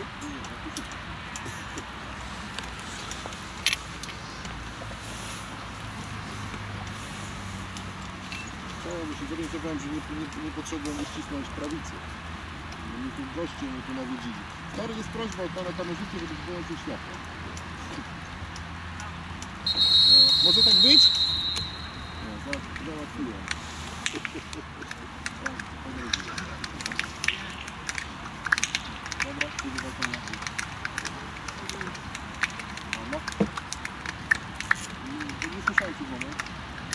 Bo się zorientowałem, że nie potrzebujemy ścisnąć prawicy. Mnie tu goście mnie tu nawiedzili. Stary, jest prośba od pana kamerzyki, żeby wyłączył światło. Może tak być? No, załatwiłem. Dobra, pójdę do konia. No. Nie słyszałem ci moment.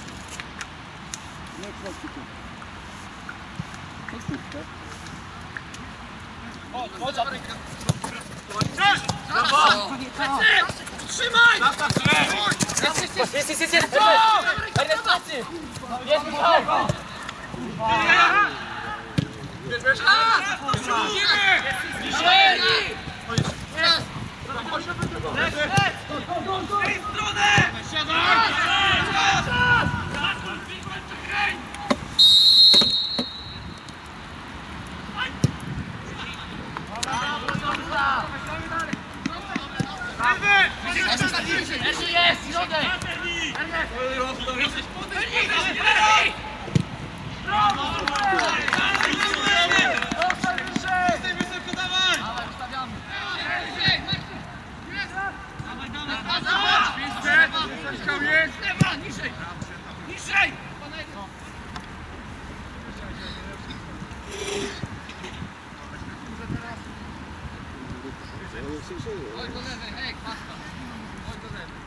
Nie, kwestii tu. To sztuczka. Chodź, trzymaj! Jest! Ernest, pracy! Jest, Michał! Jest! Środek! Niżej! Oj, do lewej, hej, paska. Oj, do lewej.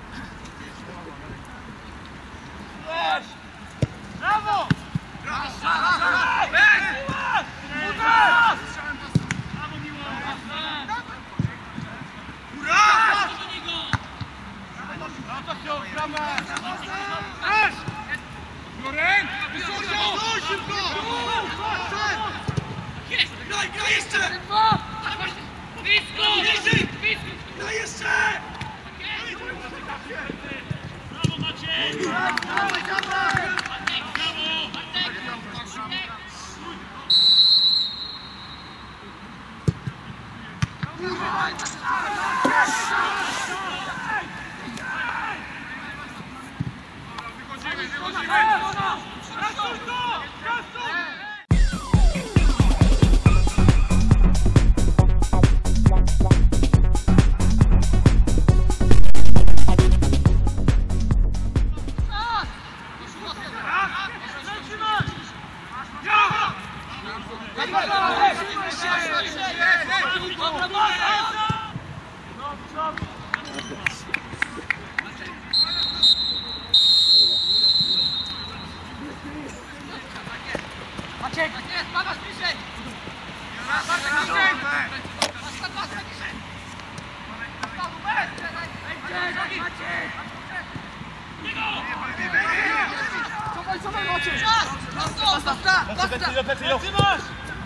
Weź! Brawo! Graj jeszcze! Graj jeszcze! Brawo Maciej! Brawo! Maciek! Maciek, bliżej! Cofaj, Maciek! Czas!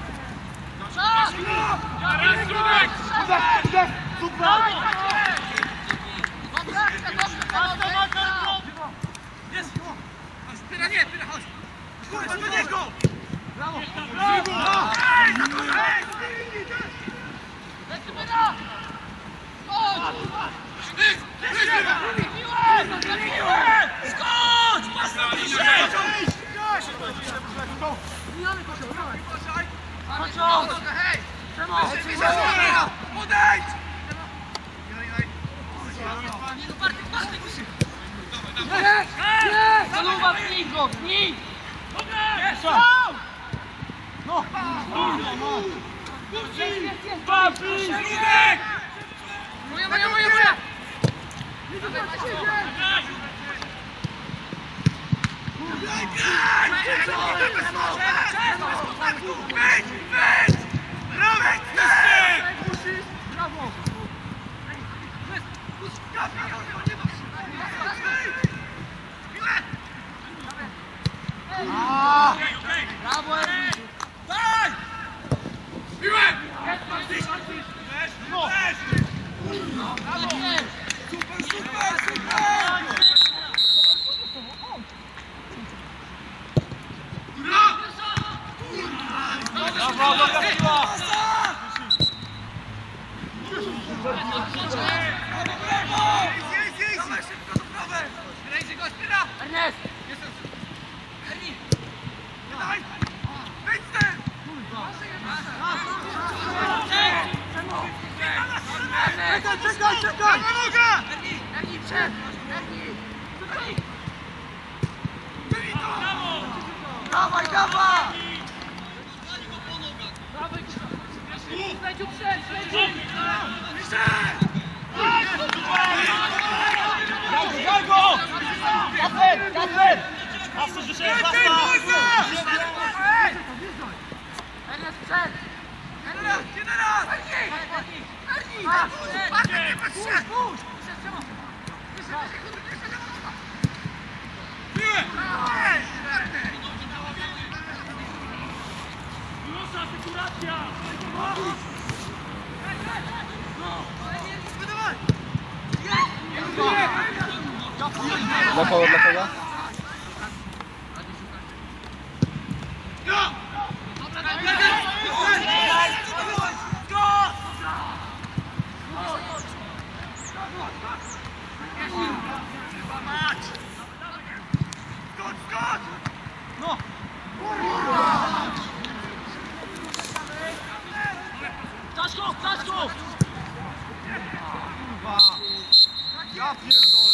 Jest! Pyra, nie, Pyra, chodź! Kurwa, do niego! Brawo! Brawo! Lecz Pyra! Chodź! Trafiłem! Skocz! Patrz bliżej! Mijamy kozioł, dawaj! Kozioł! Hej! Podejdź! Nie, no Bartek! Nie! Zaluwa, pnij go, pnij! Jest! No! Papi! Środek! Moja! Brawo! Brawo! Daj! Piłem! No! Brawo! Super! Brawo, dobra piła! Dawaj szybko do prawej! Grajcie go, Spira! Ernest! Ernie! Dawaj! Wyjdź z tym! Czekaj! Ernie, przed! Ernie! Dawaj! Śledziu przed! Daj go! Kasper! Kasper, życzę Ernest przed! Ernest, teraz! Ernie! Patrz, nie patrz się! Piłę! Asekuracja! Dla kogo? No! Taśko! Ja pierdolę.